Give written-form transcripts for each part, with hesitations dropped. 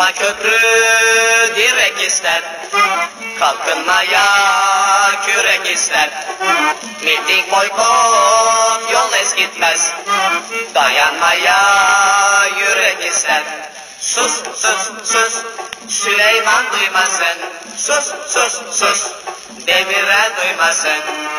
Bina köprü direk ister, kalkınmaya kürek ister. Miting boykot yol es gitmez, dayanmaya yürek ister. Sus sus sus, Süleyman duymasın. Sus sus sus, Demirel duymasın.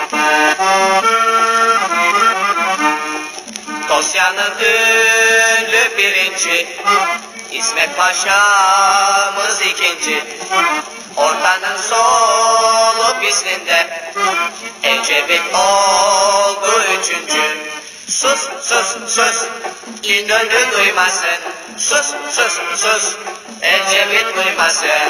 Tosya'nın ünlü birinci, İsmet Paşa'mız ikinci. Ortanın solu pislinde, Ecevit oldu üçüncü. Sus sus sus, İnönü duymasın. Sus sus sus, Ecevit duymasın.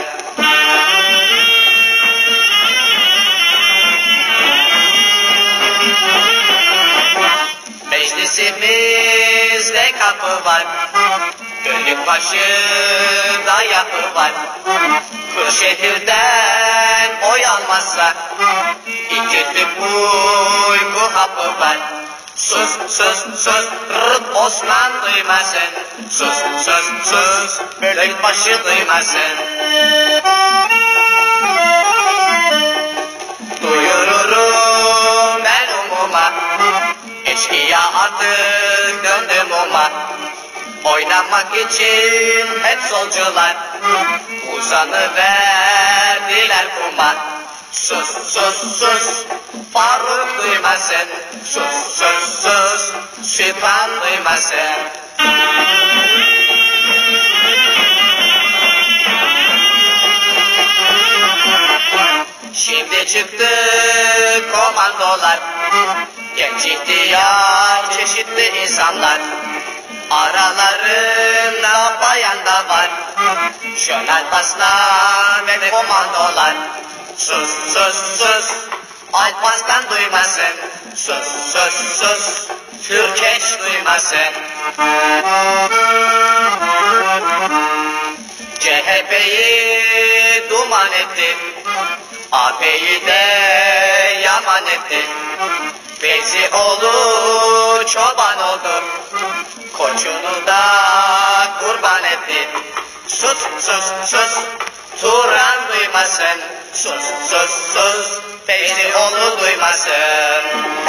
Meclisimizde kapı var, Gölük başında yapı var. Kırşehir'den oy almazsa, İki tüp uyku hapı var. Sus sus sus, Rıt Osman duymasın. Sus sus sus, Bölükbaşı duymasın. Duyururum ben umuma, eşkıya artık döndü muma. Oynamak için hep solcular, uzanıverdiler kuma. Sus sus sus, Faruk duymasın. Sus sus sus, Süphan duymasın. Şimdi çıktı komandolar, genç ihtiyar çeşitli insanlar. Aralarında bayan da var, Şönel Aslan ve komandolar. Sus sus sus, Alparslan duymasın. Sus sus sus, Türkeş duymasın. CHP'yi duman etti, AP'yi de yaman etti. Feyzioğlu çoban oldu, koçunu da kurban etti. Sus sus sus, Turan duymasın. Sus sus sus, Feyzioğlu duymasın.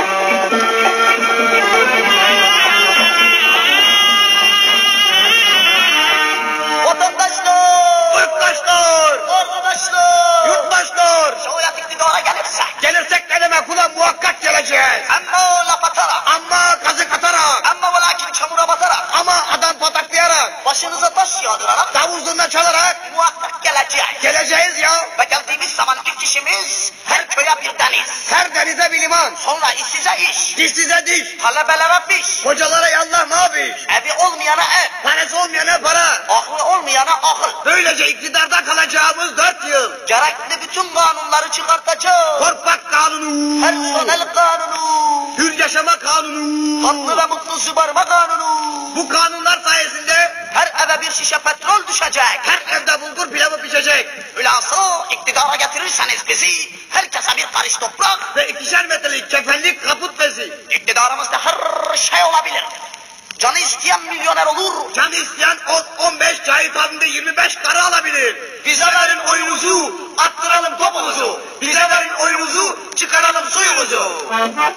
Vatandaşlar, Yurttaşlar, arkadaşlar, yurttaşlar. şayet iktidara Gelirsek ne demek ulan, muhakkak geleceğiz. ama laf atarak, Ama kazık atarak, ama ve lakin çamura batarak, ama adam pataklayarak, başınıza taş yağdırarak, davul zurna çalarak muhakkak geleceğiz. geleceğiz ya. Ve geldiğimiz zaman ilk işimiz her köye bir deniz. Her denize bir liman, Sonra işsize iş, dişsize diş, talebelere piş, hocalara yallah mabiş, evi olmayana ev, parası olmayana para. aklı olmayana akıl. Böylece iktidarda kalacağımız 4 yıl. Gerekli bütün kanunları çıkartacağız. Korkmak kanunu, Personel kanunu, hür yaşama kanunu. tatlı ve mutlu zıbarma kanunu. Bu kanunlar sayesinde Her eve bir şişe petrol düşecek. her evde bulgur pilavı pişecek. Hülasa iktidara getirirseniz bizi, herkese bir karış toprak. Ve 2'şer metrelik kefenlik kaput bezi. İktidarımızda her şey olabilir. Canı isteyen milyoner olur. Canı isteyen 10-15 cahit halinde 25 karı alabilir. Bize verin oyunuzu, attıralım topunuzu. Bize verin oyunuzu, çıkaralım suyumuzu.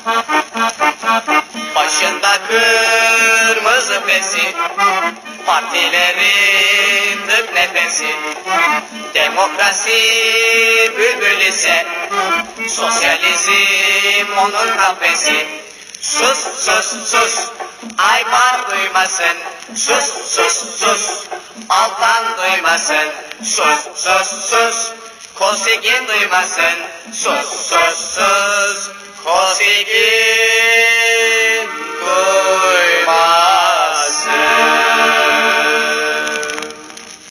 Başında kırmızı bezi, partilerin tık nefesi. Demokrasi bülbül ise, sosyalizm onun kafesi. Sus sus sus, Aybar duymasın. Sus sus sus, Altan duymasın. Sus sus sus, Kosigin duymasın. Sus sus sus, Kosigin duymasın.